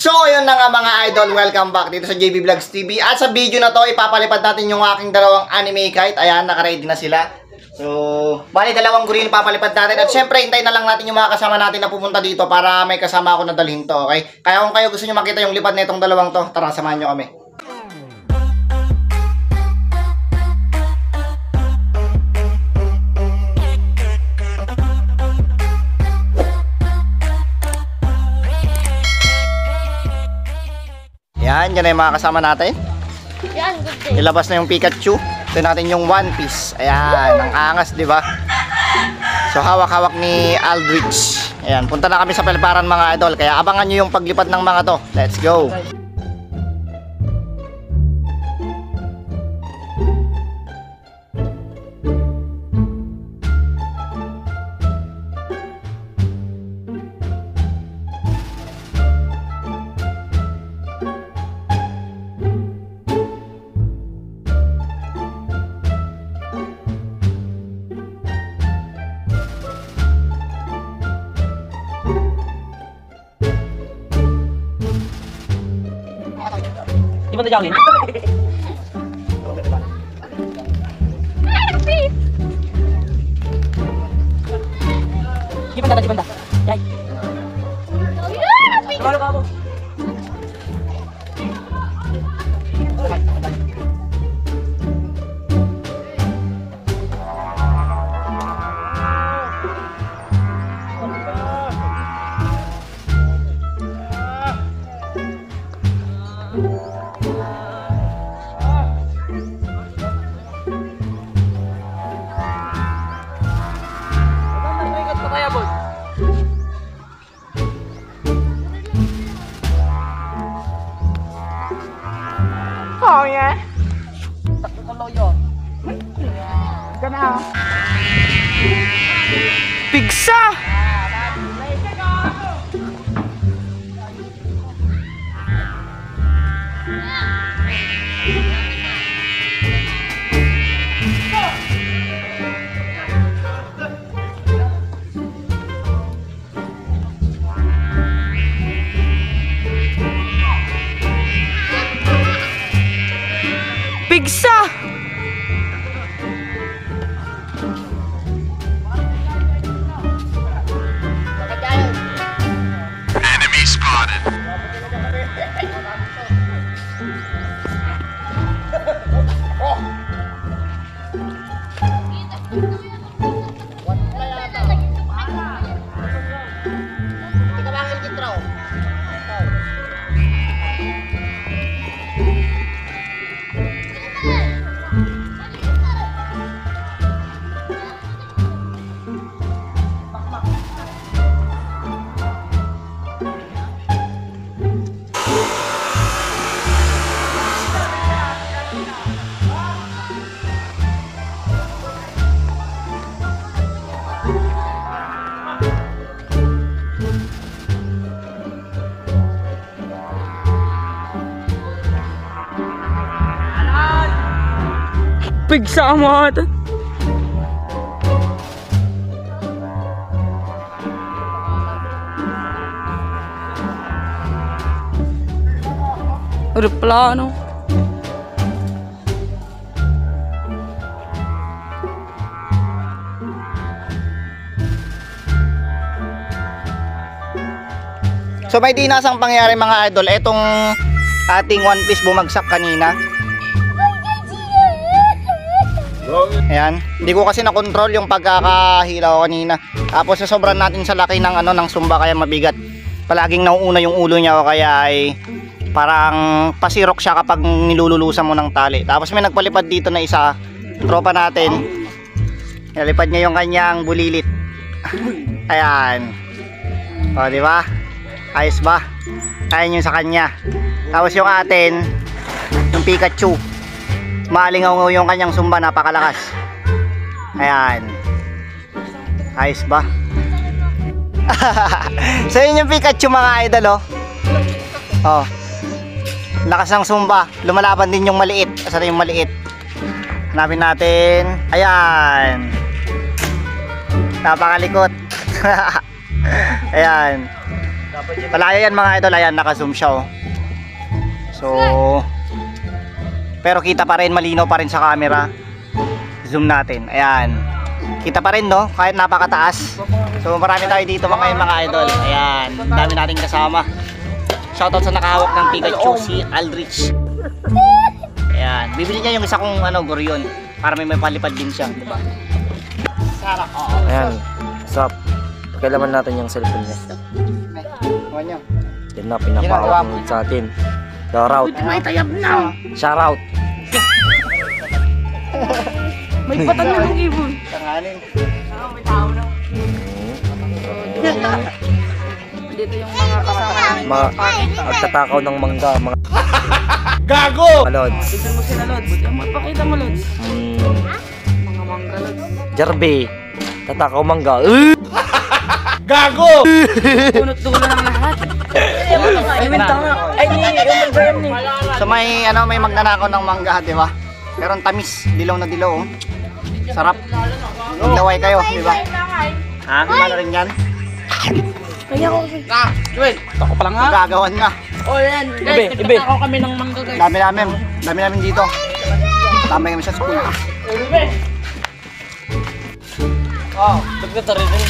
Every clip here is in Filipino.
So, ayun na nga mga idol, welcome back dito sa JB Vlogs TV. At sa video na to, ipapalipad natin yung aking dalawang anime kite. Ayan, naka-ready na sila. So, bali dalawang gorilla papalipad natin. At syempre, hintayin na lang natin yung mga kasama natin na pupunta dito para may kasama ako na dalhin to, okay? Kaya kung kayo gusto nyo makita yung lipad na itong dalawang to, tara, samahan nyo kami. Yan, yan na yung mga kasama natin. Yan, good day. Ilabas na yung Pikachu. Ito natin yung One Piece. Ayan, ang angas, di ba? So, hawak-hawak ni Aldrich. Ayan, punta na kami sa paliparan mga idol. Kaya abangan nyo yung paglipad ng mga to. Let's go! Di ba na-jogging? Di banda. Yay. Tumalo ka mo. Oh, yeah. Takbo ka loyo. Gana. Pigsa! Pigsa! Enemy spotted. Pigsa mo ata. Aeroplano. So, may dinasang pangyari mga idol. Etong ating One Piece bumagsak kanina. Ayan, hindi ko kasi na-control yung pagkakahilaw kanina. Tapos sa sobrang natin sa laki ng ng sumba kaya mabigat. Palaging nauuna yung ulo niya o kaya ay parang pasirok siya kapag nilululusan mo ng tali. Tapos may nagpalipad dito na isa, tropa natin. Nalipad niya yung kanyang bulilit. Ayan. O, di ba? Ayos ba? Ayan yung sa kanya. Tapos yung atin, yung Pikachu. Maalingaw yung kanyang sumba, napakalakas. Ayan. Ayos ba? So yun yung Pikachu mga idol, oh. Oh. Lakas ng sumba. Lumalaban din yung maliit. Asa na yung maliit? Hanapin natin. Ayan. Napakalikot. Ayan. Palayo yan mga idol, ayan, naka-zoom siya oh. So, pero kita pa rin, malinaw pa rin sa camera. Zoom natin, ayan. Kita pa rin no, kahit napakataas. So marami tayo dito mga idol. Ayan, dami nating kasama. Shoutout sa nakahawak ng Pikachu, si Aldrich. Ayan, bibili niya yung isa kong Gorion para may palipad din siya, di ba? Sarap. Ayan, stop. Kailaman natin yung cellphone niya. Kuha niyo. Yan na, pinapahawak mo sa atin. Shoutout. May tayab na. Shoutout. May patag na ng ibon. Tanganin. Dito yung mga kasama namin. Mga magtatakaw ng mangga. Mga Gago! Lods. Tignan mo sila, Lods. Magpakita mo, Lods. Mga mangga, Lods. Jarbe. Tatakaw mangga. Gago! Tunot-tulo ng lahat. Ay, wintang na. Ay, yung mag-graham ni. So may may magnanakaw ng mangga, di ba? Pero ang tamis, dilaw na dilaw oh. Sarap. Maglaway kayo, di ba? Ha? Ano rin yan? Kaya ko. Joel, ako pa lang ha. Magagawan nga. O yan, guys, nagtatakaw kami ng mangga, guys. Dami namin dito. Tama kami sa school. Oh, Dagdag rin rin.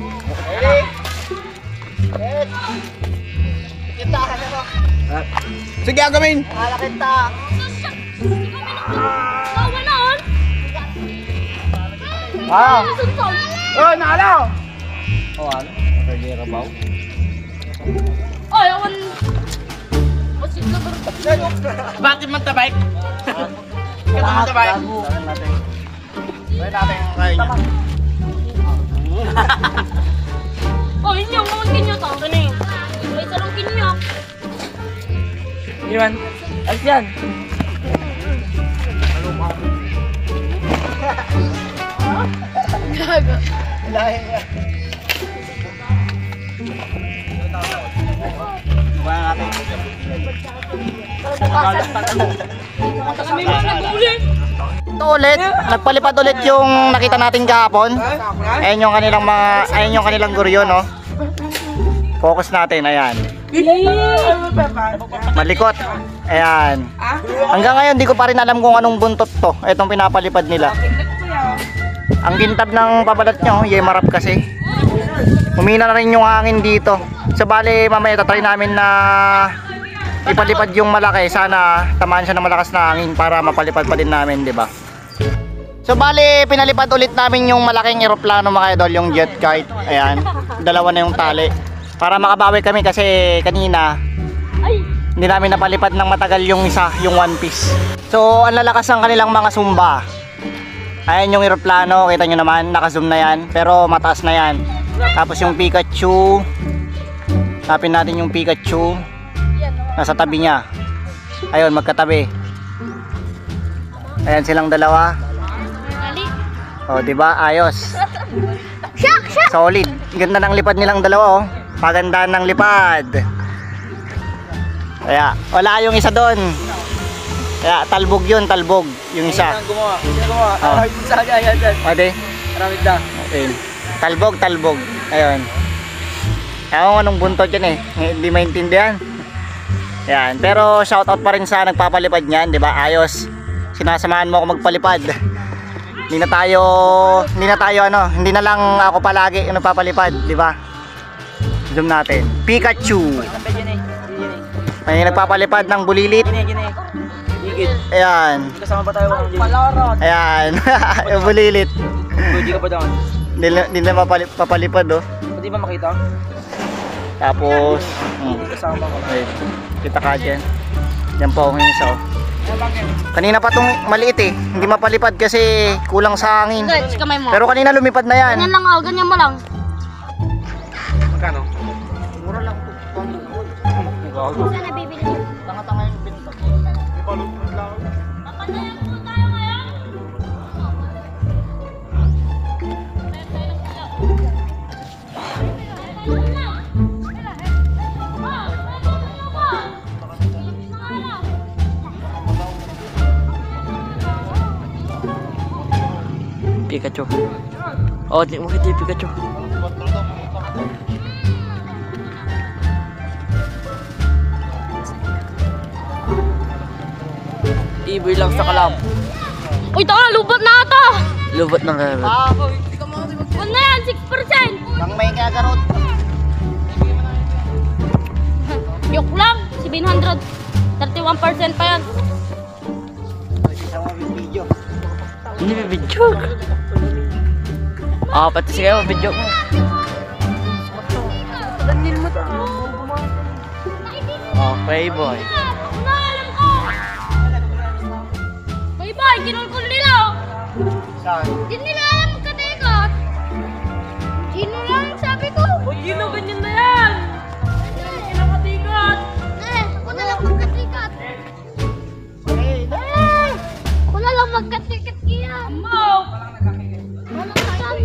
kita ka na. Sige, agawin. Akala kita. Wow. Oh, nalo. Oh, ano? Kagera ba? Ay, awan. Bakit man tabay? Lahat gago. Try natin ang kaya niya. Oh, inyo, mamagkin nyo to. Ano yun? May salungkin nyo. Iwan. Alis yan. Gago. Lahi niya. Subukan natin. May mga nag-uli. Ito ulit, nagpalipad ulit yung nakita natin kahapon. Ayan yung kanilang Gorion, no? Focus natin, ayan. Malikot. Ayan. Hanggang ngayon, di ko pa rin alam kung anong buntot to. Itong pinapalipad nila. Ang gintab ng pabalat nyo, yemarap kasi. Humina na rin yung hangin dito. So bali, mamaya tatry namin na ipalipad yung malaki. Sana tamaan siya ng malakas na hangin para mapalipad pa din namin, di ba? So bali, pinalipad ulit namin yung malaking eroplano mga idol, yung jet kite. Ayan, dalawa na yung tali. Para makabawi kami kasi kanina hindi namin napalipad ng matagal yung isa, yung one piece. So ang lalakas ng kanilang mga sumba. Ayan yung eroplano, kita nyo naman, naka-zoom na yan. Pero mataas na yan. Tapos yung Pikachu. Tapin natin yung Pikachu. Nasa tabi niya. Ayun, magkatabi. Ayan silang dalawa. O, diba? Ayos. Solid. Ganda ng lipad nilang dalawa, oh. Pagandaan ng lipad. Kaya, wala yung isa doon. Kaya, talbog yun, talbog. Yung isa. Gumawa. Sino gumawa? Oh. Sa agad yan. Pwede? Maraming lang. Okay. Talbog, talbog. Ayun. Ewan ko anong buntot yan eh. Hindi maintindihan. Yan. Pero shoutout pa rin sa nagpapalipad niyan, 'di ba? Ayos. Sinasamahan mo ako magpalipad. Hindi na tayo hindi na lang ako palagi yung nagpapalipad, 'di ba? Zoom natin. Pikachu. May nagpapalipad ng bulilit. Gine. Higit. Ayan. Kasama pa tayo ng Palaran. Ayan. Yung bulilit. Pwede ka pa doon. Hindi na papalipad, oh. Pwede ba makita? Tapos, Kasama ko. wait, kita ka dyan. Yan po yung isa, oh. Kanina pa tong maliit eh. Hindi mapalipad kasi kulang sa hangin. Guys, kamay mo. Pero kanina lumipad na yan. Ganyan lang ako, ganyan mo lang. Magkano? Mura lang ito. Saan nabibili mo? Tanga-tanga yung binta. Papatayan po tayo ngayon. Pikachu. Oh, di mo kita Pikachu. Iboy lang sa kalam. Uy, tanga, lubot na ata. Lubot ng railroad. Ah, Kung na yan, 6%. nang may gagarot. Yok lang, 700. 31% pa yan. Isang video. Hindi may video. Pati sige mo, video mo. Okay, boy. Naalam ko. Bye-bye, kinulkul nila. Saan? Di nila alam magkatikat. Gino lang sabi ko. O Gino, ganyan na yan. Gino katikat. Ako na lang magkatikat. Ako na lang magkatikat kaya. Amaw. Walang sabi.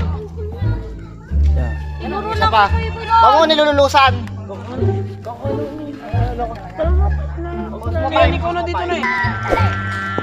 Tinuro Isa lang pa. ako ibo Baka mo nilululusan. Ikaw na dito na eh.